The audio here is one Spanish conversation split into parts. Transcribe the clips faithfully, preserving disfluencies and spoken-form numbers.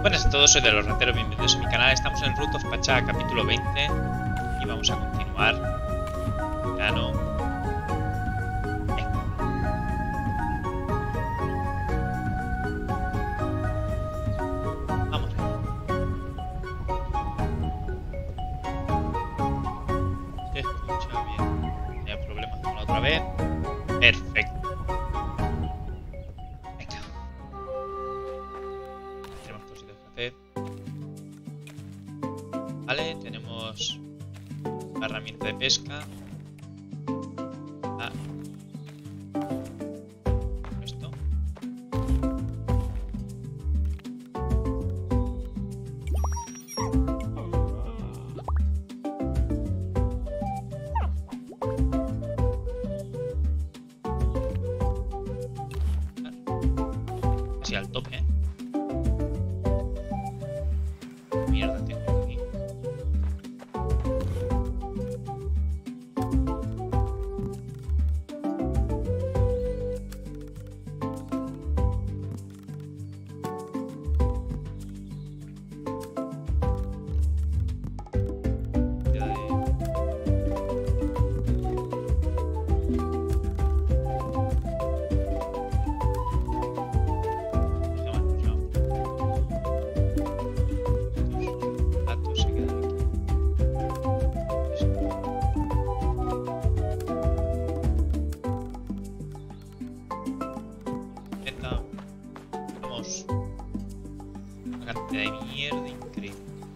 Buenas a todos, soy de los rateros, bienvenidos a mi canal. Estamos en Root of Pachá, capítulo veinte, y vamos a continuar. Gano. Venga. Vamos. Se escucha bien. Tenía problemas con la otra vez. Perfecto. Vale, tenemos la herramienta de pesca. Ah. Esto. Así al tope, ¿eh? Mierda, tengo aquí. Una cantidad de mierda increíble.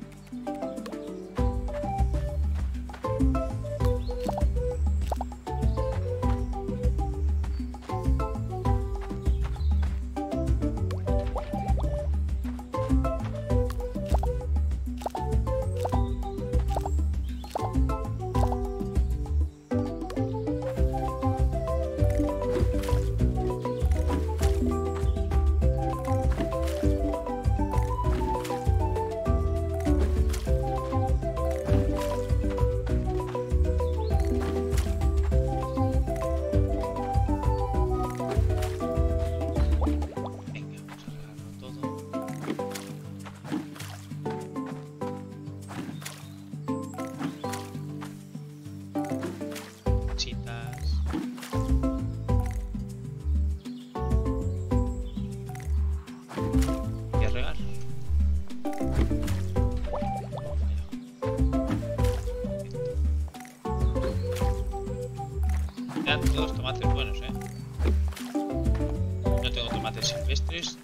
Todos tomates buenos, eh. No tengo tomates silvestres.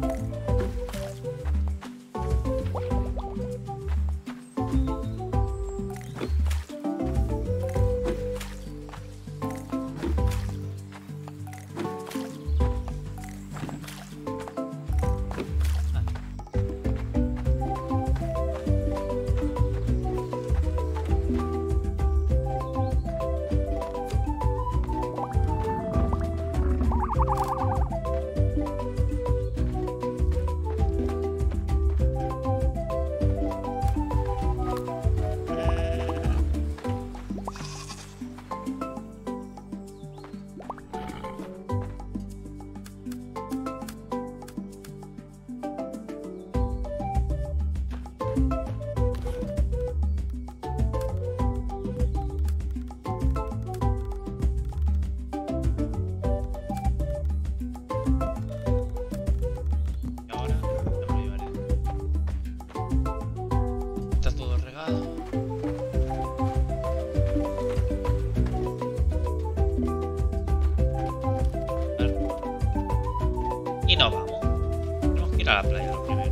Y nos vamos. Tenemos que ir a la playa lo primero.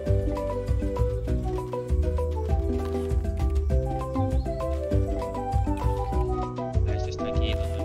A ver si está aquí donde.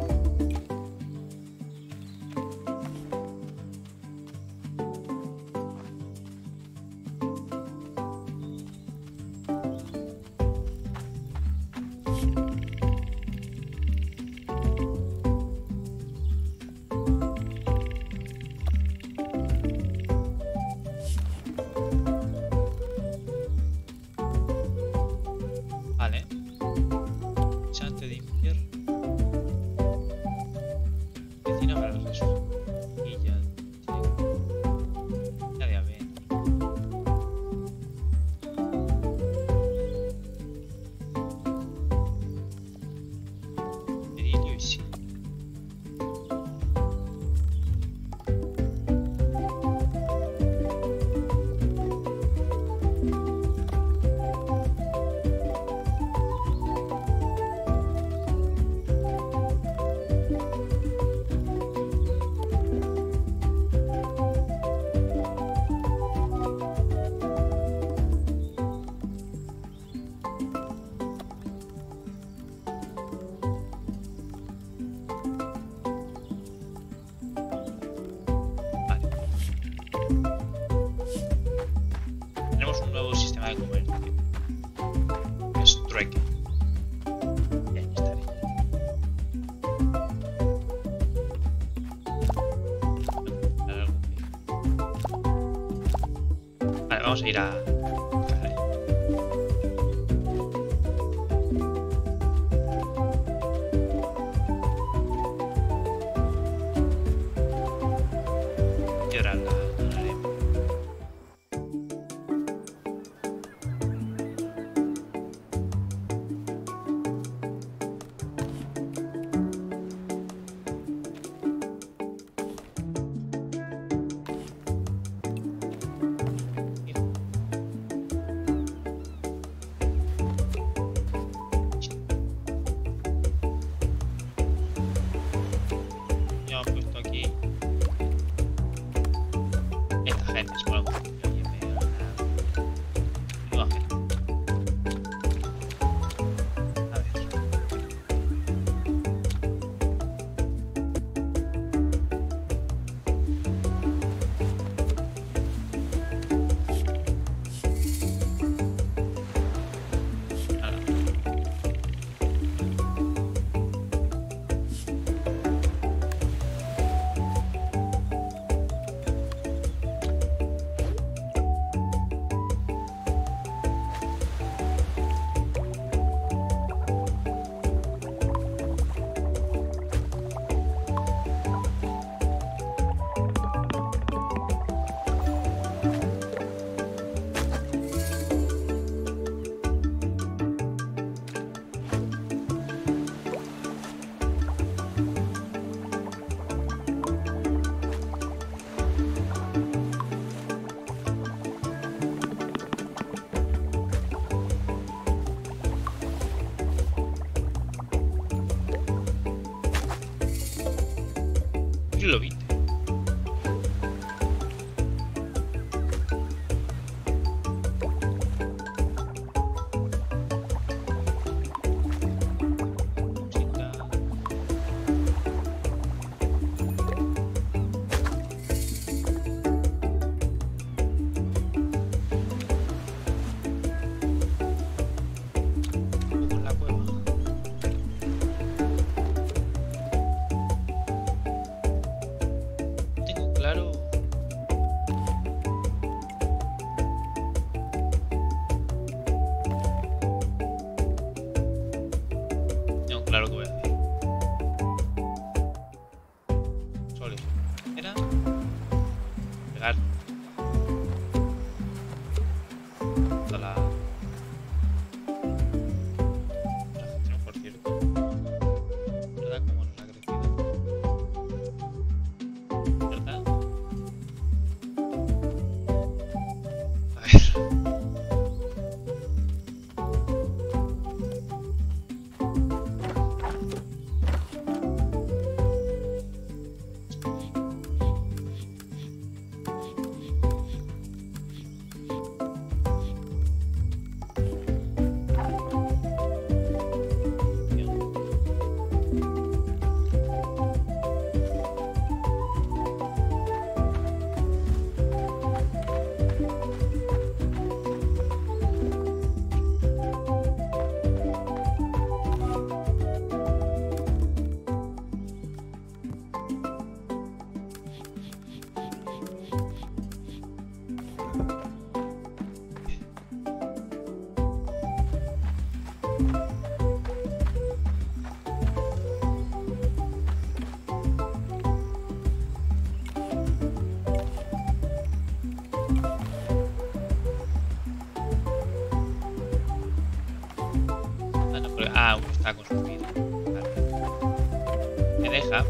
vamos a ir a... Vale. Piedra la donaremos. Ya hemos puesto aquí. Esta gente es bueno. Oye, me da una... No, a ver. Nada. Lo viste. Música. Un poco en la cueva. Tengo claro. Tengo claro que voy a hacer. Solo era pegar toda la. La gestión, por cierto. ¿Verdad? Como nos ha crecido. ¿Verdad? A ver. Ah, no, pero... ah, uno está construido. Vale. Me deja.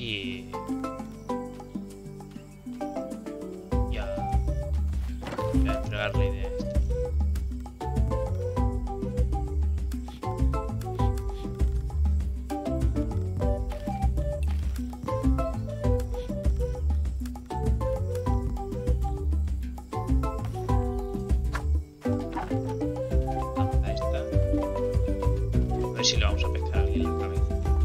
Y... Ya... Voy a entregar la idea esta. Lanza esta. A ver si le vamos a pescar a alguien en la cabeza.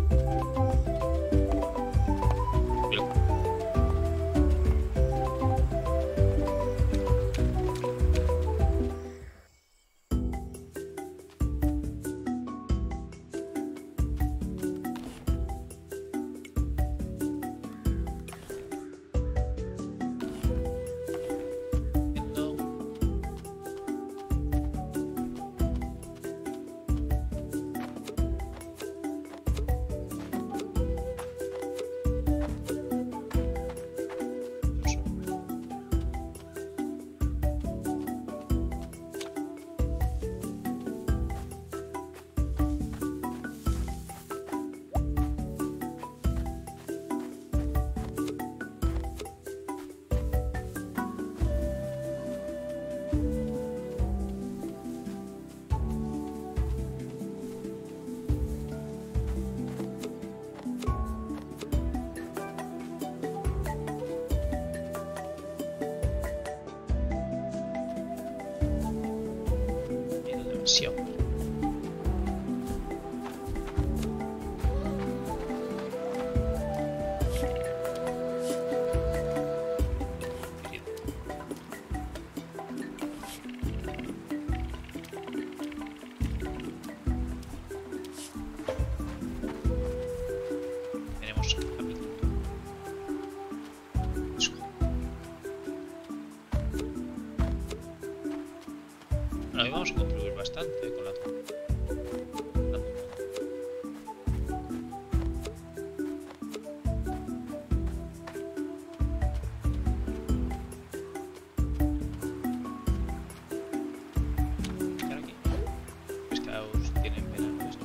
Misión. Tenemos camino. Bueno, hoy vamos a contribuir bastante con la pescar aquí. Pescados tienen veneno esto.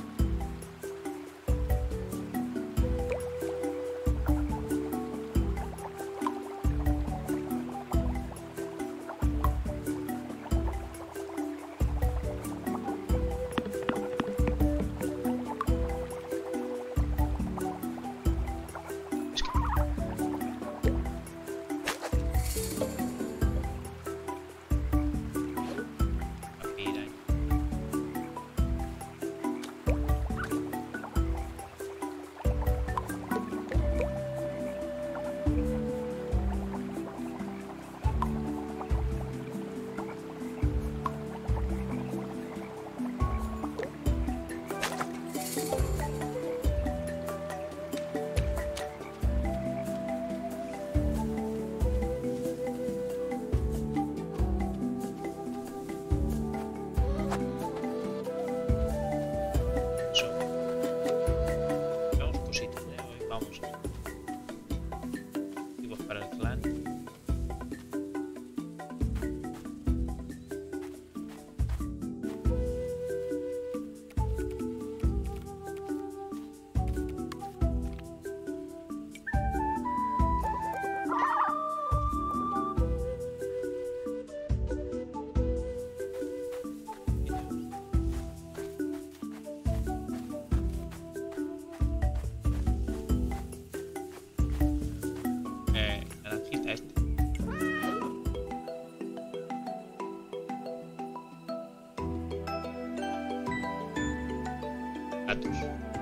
Gatos.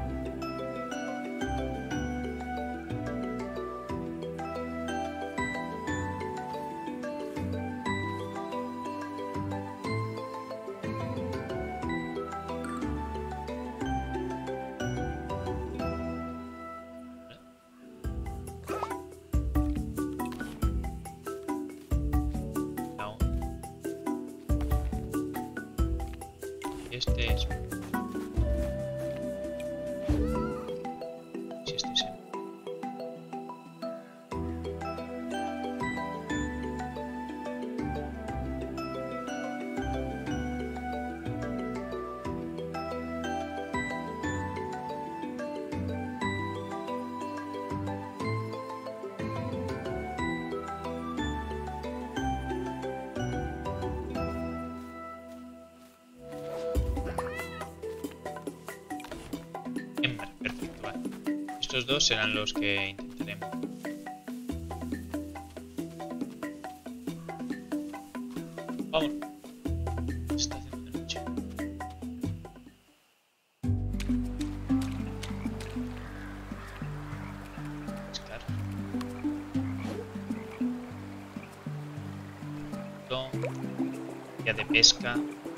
No. Este es... Si este es el... Estos dos serán los que intentaremos. Vamos. Está haciendo de noche. Pescar. Ya de pesca.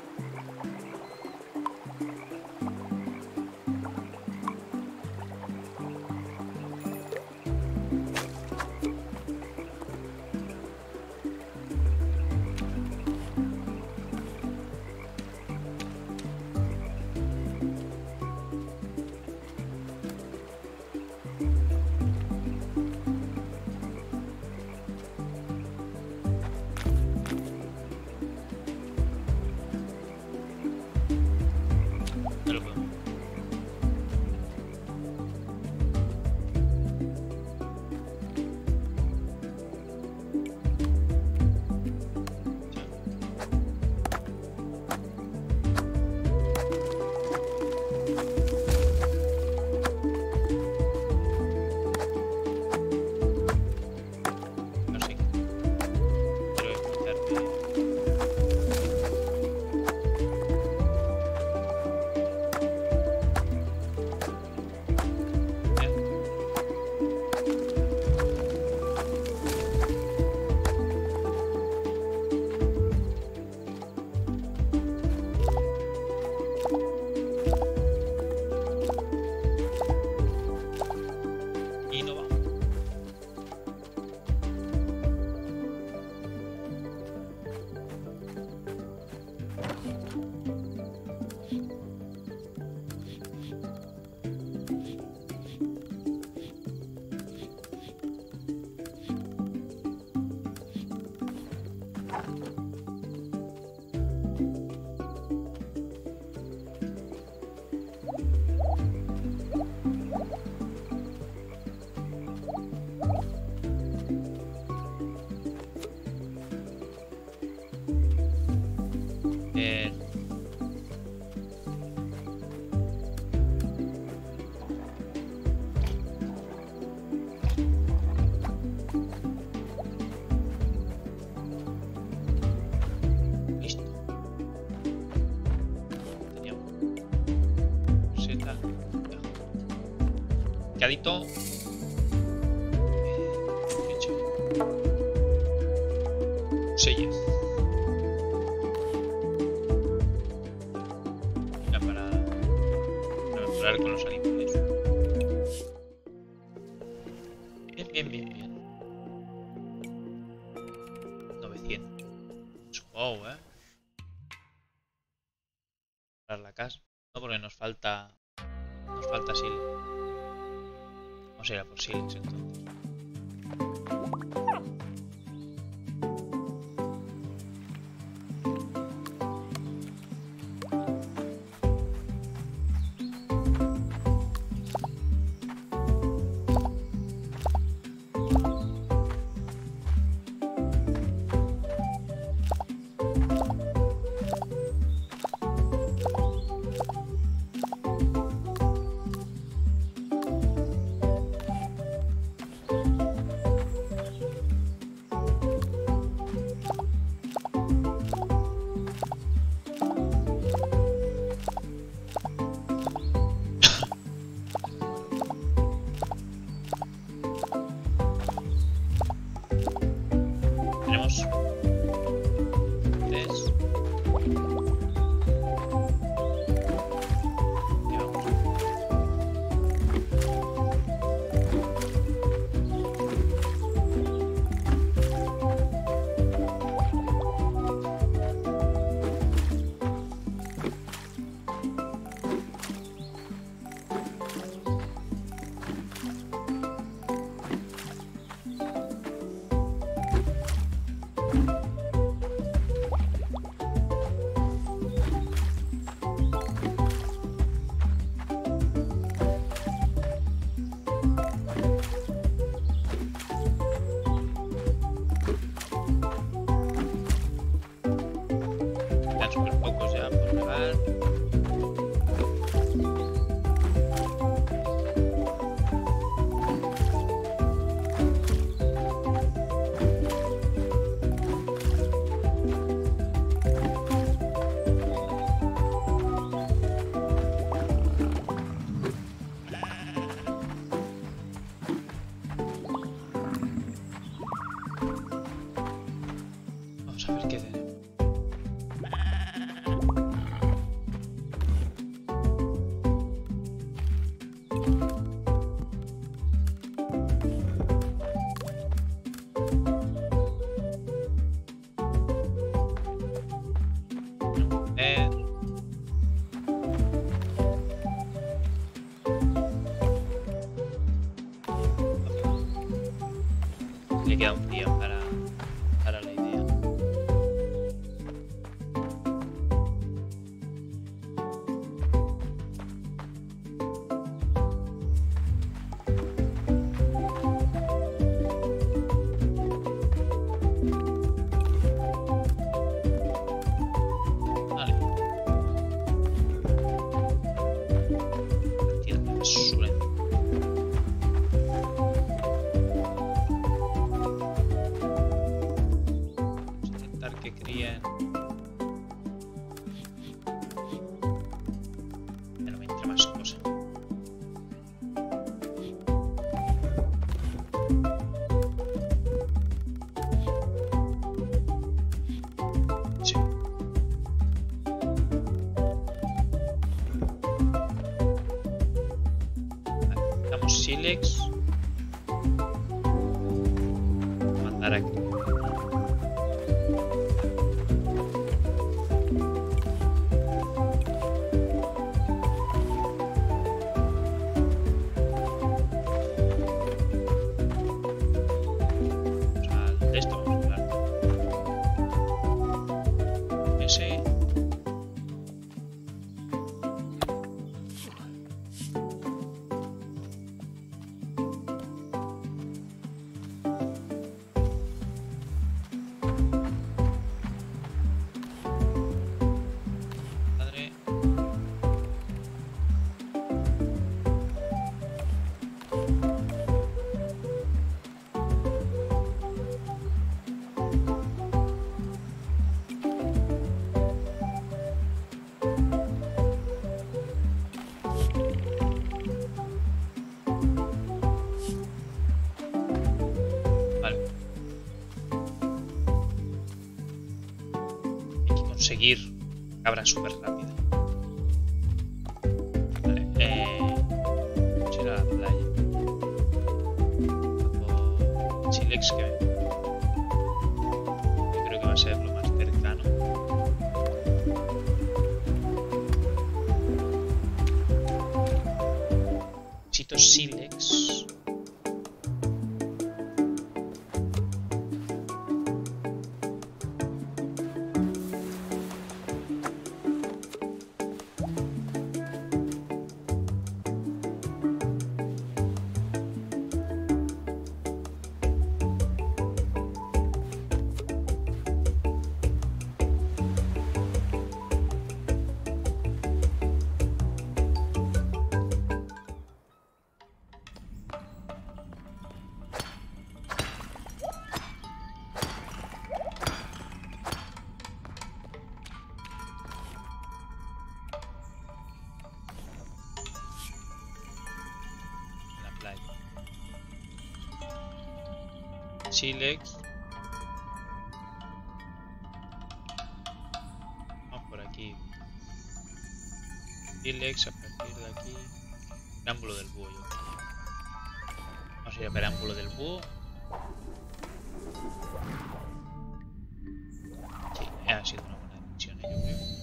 Cadito. Selles. Ya para, para mejorar con los animales. Bien, bien, bien, bien. novecientos. Wow, eh. Para la casa. No, porque nos falta. Nos falta sil. Vamos a ir a por silix entonces. Vamos a ver qué tenemos. Le queda un día para, para la idea. Vale. Cantidad de basura. Que críen, pero me entra más cosas. Sí. Vale, damos sílex. Mandar aquí. Conseguir cabra súper rápida. Vale, eh, vamos a ir a la playa. O Chilex, que yo creo que va a ser lo más cercano. Necesito Silex. Silex. Vamos por aquí. Silex a partir de aquí. Perámbulo del búho, yo creo. Vamos a ir a perámbulo del búho. Sí, ha sido una buena decisión, yo creo.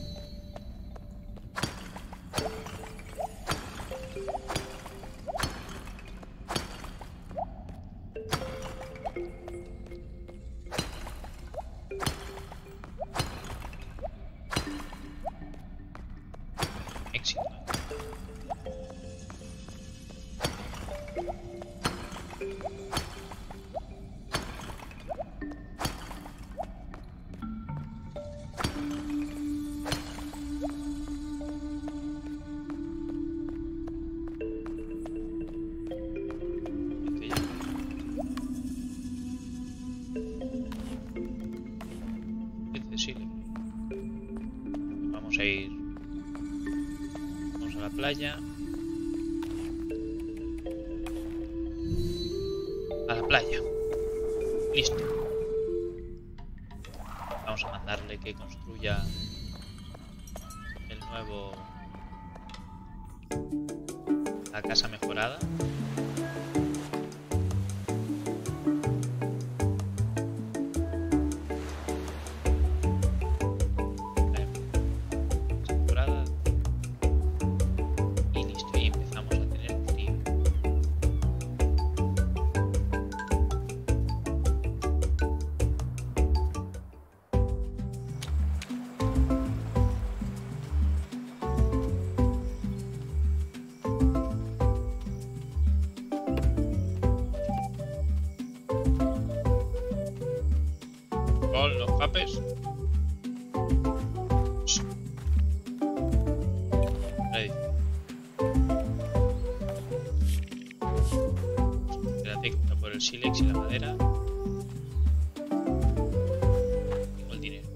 Éxito. Vamos a ir. Vamos a la playa. A la playa. Listo. Vamos Vamos a mandarle que construya el nuevo... la casa mejorada. Mejorada. Y listo, y empezamos a tener frío. Con los papes. Ready. La técnica por el sílex y la madera. Tengo el dinero.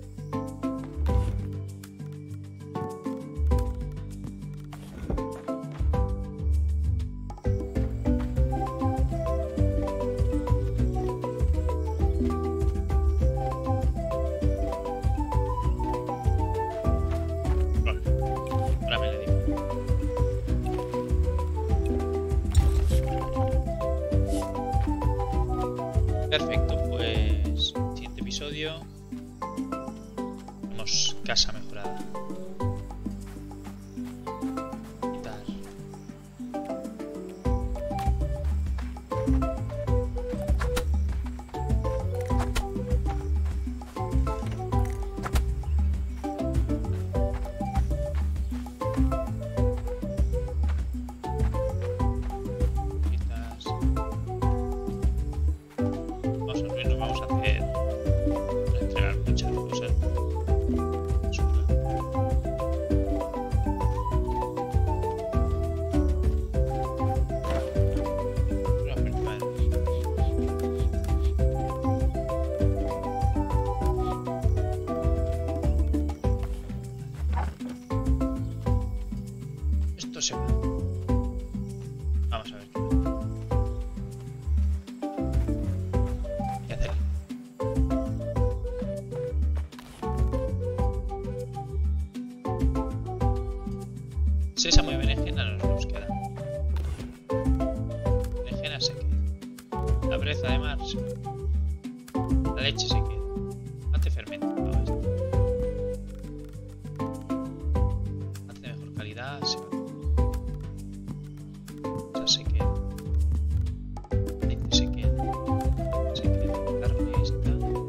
Ahora me le digo. Perfecto, pues siguiente episodio. Tenemos casa mejorada. Quitar. Quitas. Vamos a ver, nos vamos a hacer. Vamos a entregar muchas cosas. Basura. Una persona. Esto se va. Vamos a ver qué qué hacer. Sésamo y berenjena no nos queda. Berenjena se queda. La breza de mar se queda. La leche se queda. Mate fermentado esto. Mate de mejor calidad se va. Esa se queda. Aceite se queda. Se queda. Carne esta.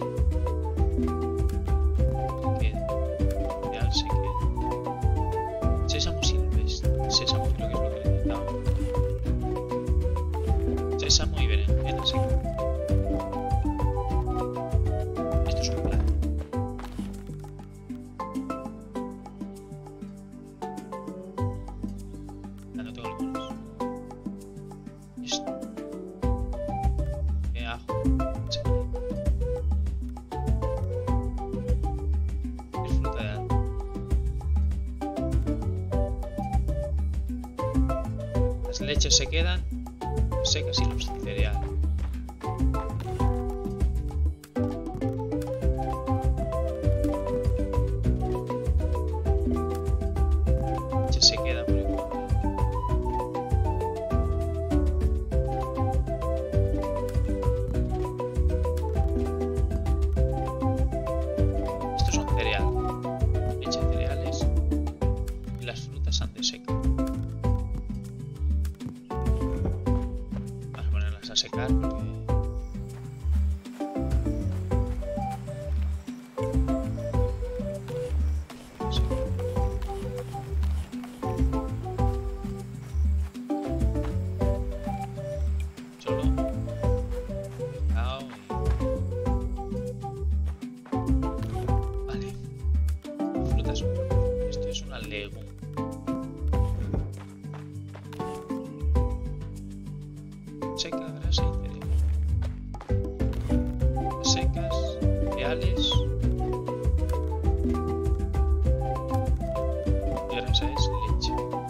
Se queda. Cereal se queda. Sésamo silvestre. Sésamo creo que es lo que necesitamos. Sésamo y berenjena se queda. Esto es un plato. Ya no tengo el bonos. Esto. ¿Qué ajo? Se queda. Es fruta de árbol. Las leches se quedan secas y los cereales. Leche se queda por igual. Estos son cereales. Leche de cereales. Y las frutas han de secar. Vamos a ponerlas a secar porque... Solo pescado y... Vale. Frutas. Esto es una legum. Seca, grasa y cereal. Secas, cereales. Y grasa es leche.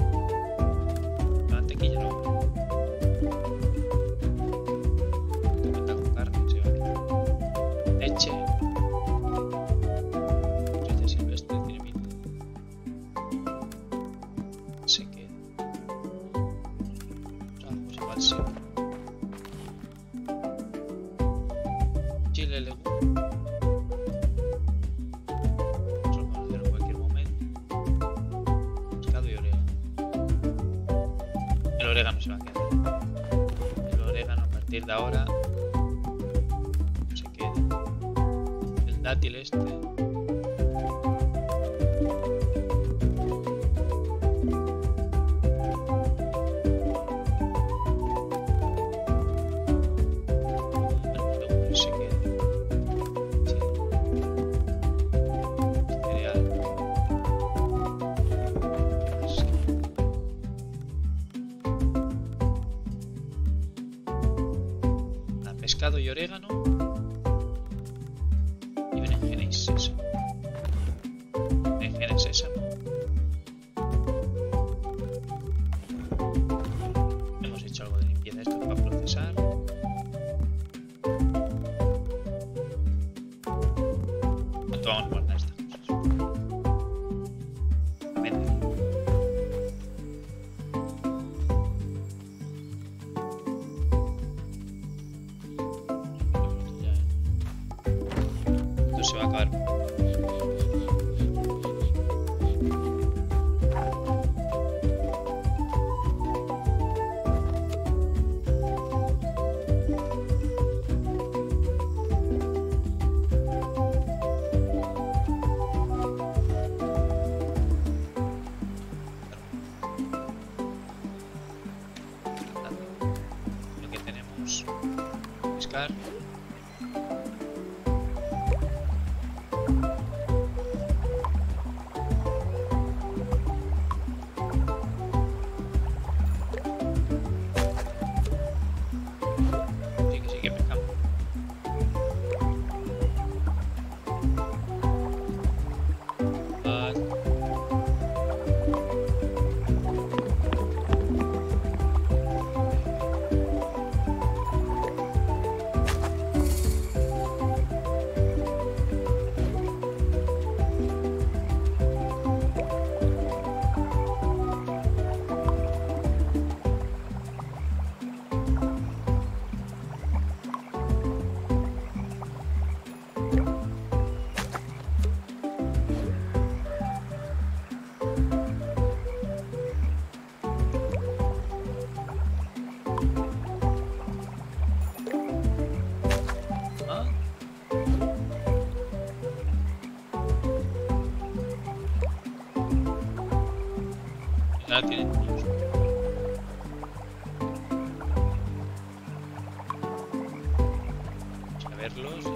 La mantequilla no. Te cuenta con carne, se va a quitar. Leche. posible legumbre. Eso lo podemos hacer en cualquier momento. Pescado y orégano. El orégano se va a quedar. El orégano a partir de ahora se queda. El dátil este. Pescado y orégano y berenjena y sésamo. Berenjena y sésamo. Hemos hecho algo de limpieza. Esto para procesar. ¿Cuánto vamos a guardar estas cosas? A vender. Se va a acabar. Lo que tenemos pescar. Ya tienen todos. Vamos a verlos.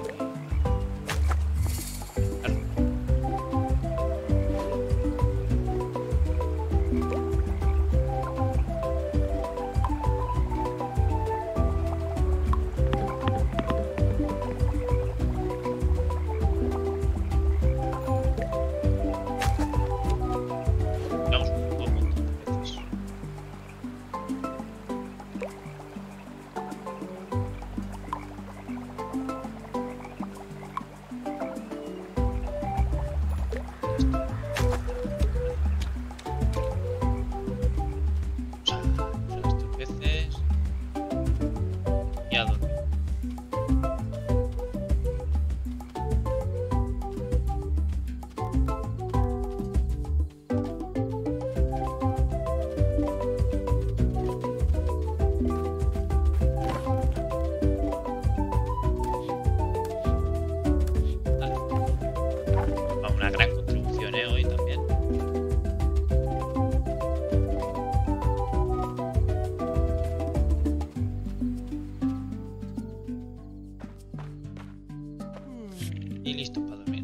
Y listo para dormir.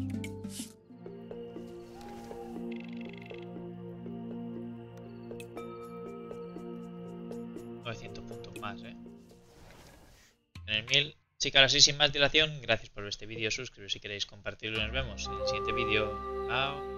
novecientos puntos más, eh. En el mil. Chicas, así sin más dilación, gracias por ver este vídeo, suscribiros si queréis compartirlo y nos vemos en el siguiente vídeo. Chao.